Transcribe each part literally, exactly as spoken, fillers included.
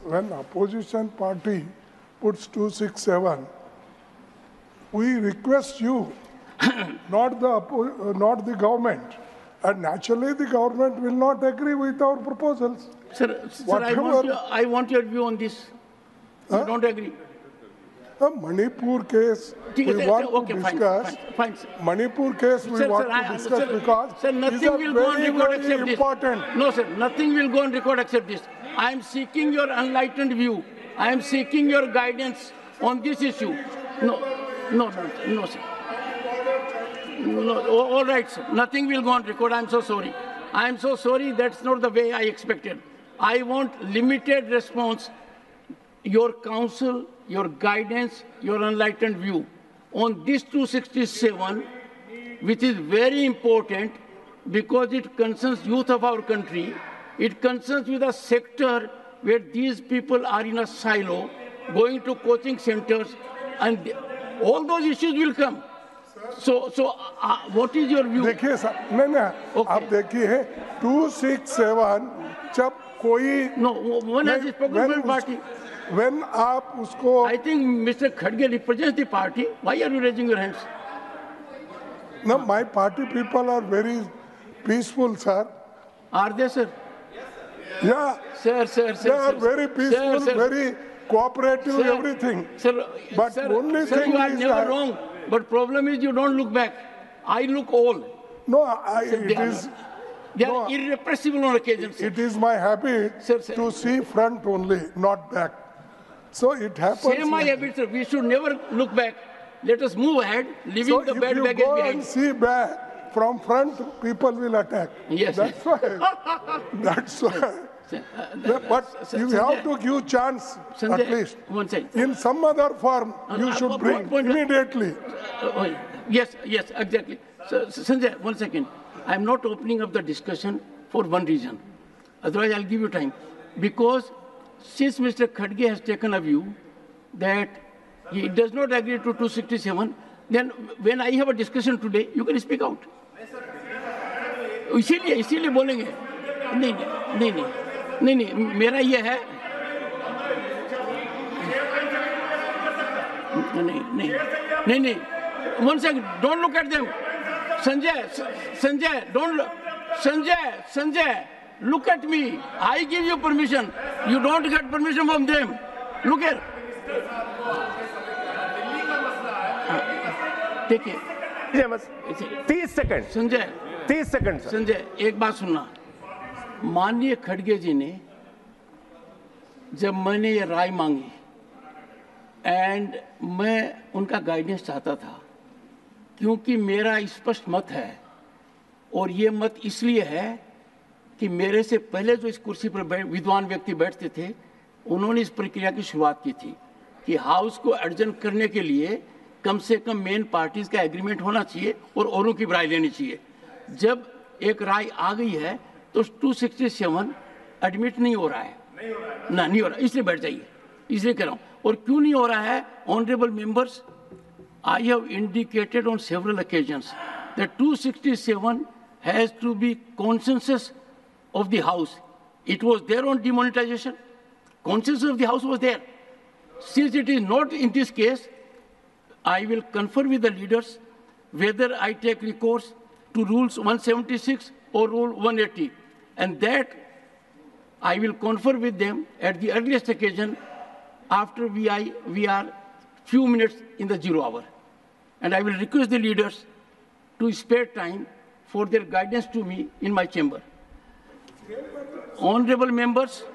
when opposition party puts two six seven, we request you, not the, uh, not the government. And naturally, the government will not agree with our proposals. Sir, sir I, want your, I want your view on this. You huh? don't agree? A Manipur case we sir, want okay, to fine, discuss. Fine, fine, Manipur case we sir, want sir, to I, discuss sir, because sir, nothing these are will go on very, record very except important. This. No, sir, nothing will go on record except this. I am seeking your enlightened view. I am seeking your guidance on this issue. No, no, no, no, sir. No, all right, sir. Nothing will go on record. I am so sorry. I am so sorry. That's not the way I expected. I want limited response, your counsel, your guidance, your enlightened view on this two sixty-seven, which is very important because it concerns youth of our country. It concerns with a sector where these people are in a silo, going to coaching centers, and all those issues will come. So, so uh, what is your view? देखिए sir, नहीं नहीं, आप देखिए two six seven जब कोई no one has spoken for party. When आप उसको I think Mister Khadge represents the party. Why are you raising your hands? No, my party people are very peaceful, sir. Are they, sir? Yeah. Sir, sir, sir. They are sir, very peaceful, sir, sir. very cooperative, sir, everything. Sir, but sir, only sir, thing you are is never that, wrong. But problem is you don't look back. I look all. No, I, Sir, it they is. Are, they no, are irrepressible on occasion. Sir. It is my habit sir, sir. to see front only, not back. So it happens. Same my habit, sir. We should never look back. Let us move ahead, leaving so the bad baggage behind. If you go behind. and see back from front, people will attack. Yes. That's sir. why. That's why. Sir, uh, but sir, you Sanjay, have to give chance Sanjay, at least. One second. In some other form, you uh, should uh, bring point, immediately. Uh, uh, yes, yes, exactly. So, Sanjay, one second. I am not opening up the discussion for one reason. Otherwise, I'll give you time. Because since Mister Khadge has taken a view that he does not agree to two sixty-seven, then when I have a discussion today, you can speak out. इसीलिए इसीलिए बोलेंगे नहीं नहीं नहीं नहीं नहीं मेरा ये है नहीं नहीं नहीं नहीं one second, don't look at them. Sanjay, Sanjay, don't look. Sanjay, Sanjay, look at me. I give you permission. You don't get permission from them. Look here. Take it. तीस सेकंड संजय तीस सेकंड संजय एक बात सुनना माननीय खड़गे जी ने जब मैंने ये राय मांगी एंड मैं उनका गाइडेंस चाहता था क्योंकि मेरा स्पष्ट मत है और ये मत इसलिए है कि मेरे से पहले जो इस कुर्सी पर विद्वान व्यक्ति बैठते थे उन्होंने इस प्रक्रिया की शुरुआत की थी कि हाउस को एडजर्न करने के लिए कम से कम मेन पार्टीज का एग्रीमेंट होना चाहिए और औरों की राय लेनी चाहिए जब एक राय आ गई है तो टू सिक्सटी सेवन एडमिट नहीं हो रहा है नहीं हो रहा है ना नहीं हो रहा इसलिए बैठ जाइए इसलिए कह रहा हूँ और क्यों नहीं हो रहा है honourable members I have indicated on several occasions that two sixty seven has to be consensus of the house. It was there on demonetization. Consensus of the house was there. Since it is not in this case, I will confer with the leaders whether I take recourse to rules one seventy-six or rule one eighty. And that I will confer with them at the earliest occasion after we, I, we are few minutes in the zero hour. And I will request the leaders to spare time for their guidance to me in my chamber. Honorable members,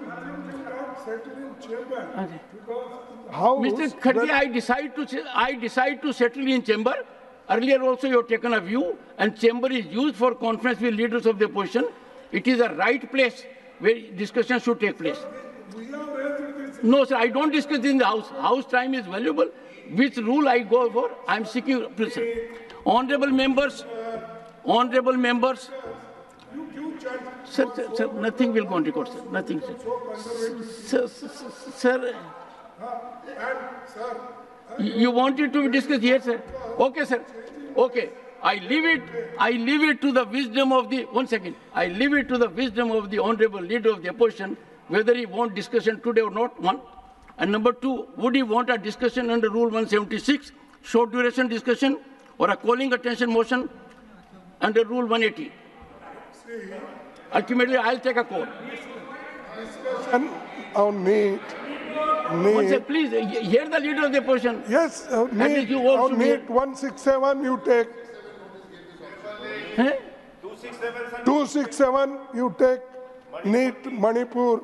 How Mister Khadge, I decide to I decide to settle in chamber. Earlier also you have taken a view, and chamber is used for conference with leaders of the opposition. It is a right place where discussion should take place. No, sir, I don't discuss in the house. House time is valuable. Which rule I go for? I am seeking. Please, sir. Honorable members, honorable members. Sir, sir, sir, nothing will go on record, sir. Nothing, sir. Sir, sir, sir. You wanted to discuss here, sir? Okay, sir. Okay. I leave it. I leave it to the wisdom of the. One second. I leave it to the wisdom of the honorable leader of the opposition whether he want discussion today or not, one. And number two, would he want a discussion under Rule one seventy-six, short duration discussion, or a calling attention motion under Rule one eighty? Ultimately, I'll take a call. And on need, One need, sec, please, he- hear the leader of the opposition. yes, uh, least need, you also on need one sixty-seven you take, Eh? two sixty-seven you take, need Manipur.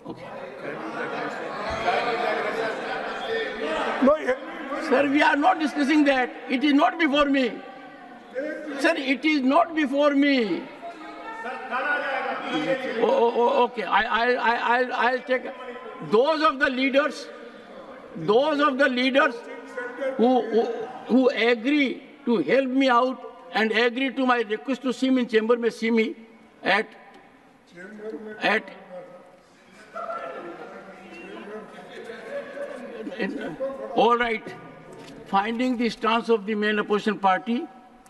No, eh, Sir, we are not discussing that. It is not before me. Sir, it is not before me. Oh, oh, oh, okay, I, I, I, I'll, I'll take those of the leaders, those of the leaders who, who, who agree to help me out and agree to my request to see me in chamber may see me at, at, in- all right, finding the stance of the main opposition party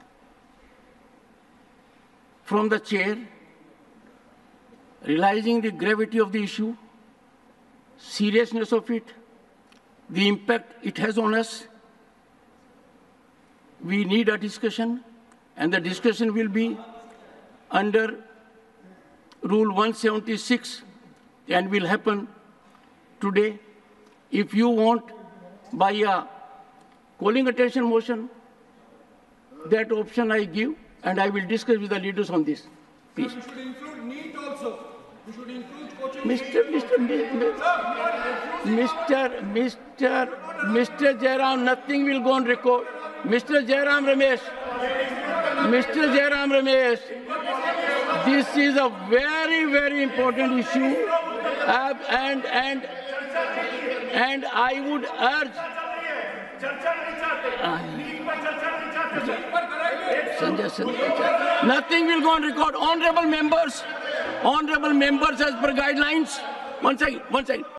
from the chair, realizing the gravity of the issue, seriousness of it, the impact it has on us, we need a discussion, and the discussion will be under Rule one seventy-six and will happen today. If you want by a calling attention motion, that option I give, and I will discuss with the leaders on this. Please. We should include NEET also. We should include coaching. Mister Mister Mister Mister Mister Jairam, nothing will go on record. Mister Jairam Ramesh, Mister Jairam Ramesh, this is a very, very important issue, uh, and and and I would urge. Sanjay, Sanjay, nothing will go on record. Honorable members, honorable members, as per guidelines. One second, one second.